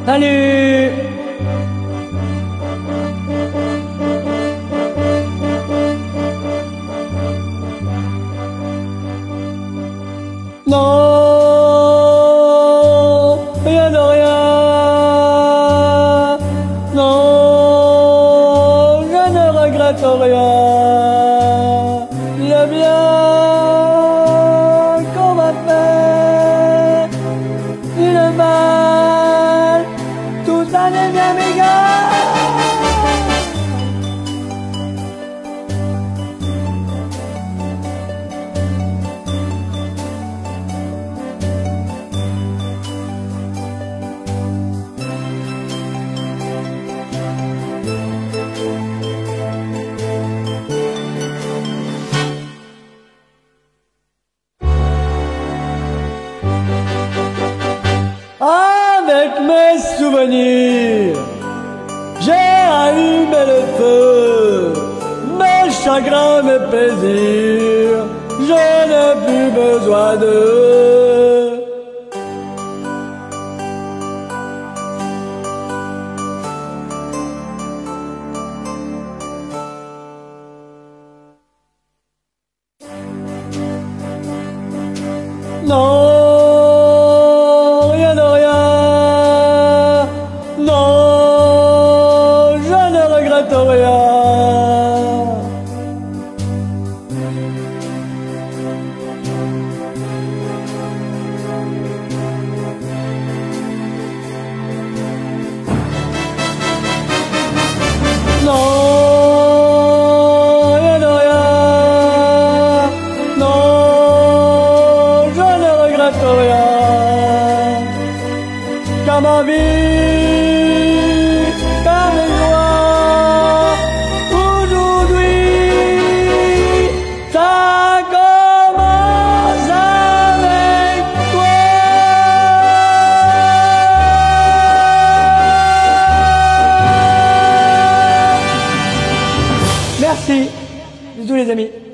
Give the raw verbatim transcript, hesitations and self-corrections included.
Salut! Non, rien de rien. Non, je ne regrette rien. Le bien qu'on m'a fait, et le mal, tout ça n'est bien méga. Avec mes souvenirs, j'ai allumé le feu, mes chagrins, mes plaisirs, je n'ai plus besoin d'eux. Non. Non, je ne regrette rien. Non, rien de rien. Non, je ne regrette rien. Car ma vie, car mes joies, aujourd'hui, ça commence avec toi. Merci. Bisous les amis.